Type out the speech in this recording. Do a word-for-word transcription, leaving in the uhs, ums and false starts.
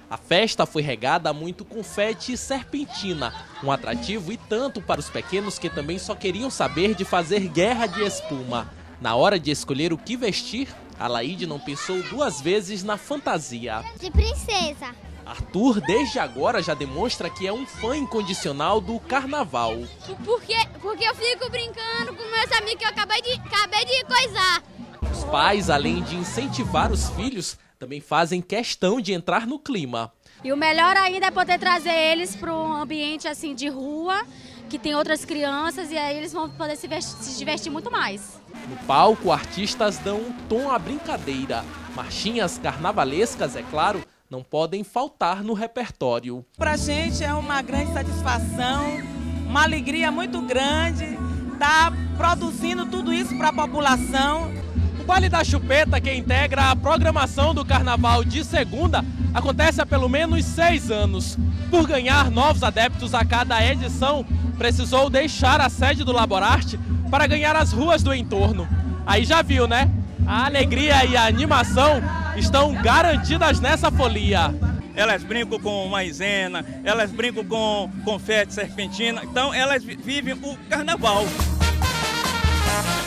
A festa foi regada a muito confete e serpentina, um atrativo e tanto para os pequenos que também só queriam saber de fazer guerra de espuma. Na hora de escolher o que vestir, a Laíde não pensou duas vezes na fantasia. De princesa. Arthur, desde agora, já demonstra que é um fã incondicional do carnaval. Porque, porque eu fico brincando com meus amigos que eu acabei de, acabei de coisar. Os pais, além de incentivar os filhos, também fazem questão de entrar no clima. E o melhor ainda é poder trazer eles para um ambiente assim de rua, que tem outras crianças, e aí eles vão poder se, vestir, se divertir muito mais. No palco, artistas dão um tom à brincadeira. Marchinhas carnavalescas, é claro, não podem faltar no repertório. Pra gente é uma grande satisfação, uma alegria muito grande estar produzindo tudo isso para a população. O Baile da Chupeta, que integra a programação do carnaval de segunda, acontece há pelo menos seis anos. Por ganhar novos adeptos a cada edição, precisou deixar a sede do Laborarte para ganhar as ruas do entorno. Aí já viu, né? A alegria e a animação estão garantidas nessa folia. Elas brincam com maisena, elas brincam com confete, serpentina, então elas vivem o carnaval.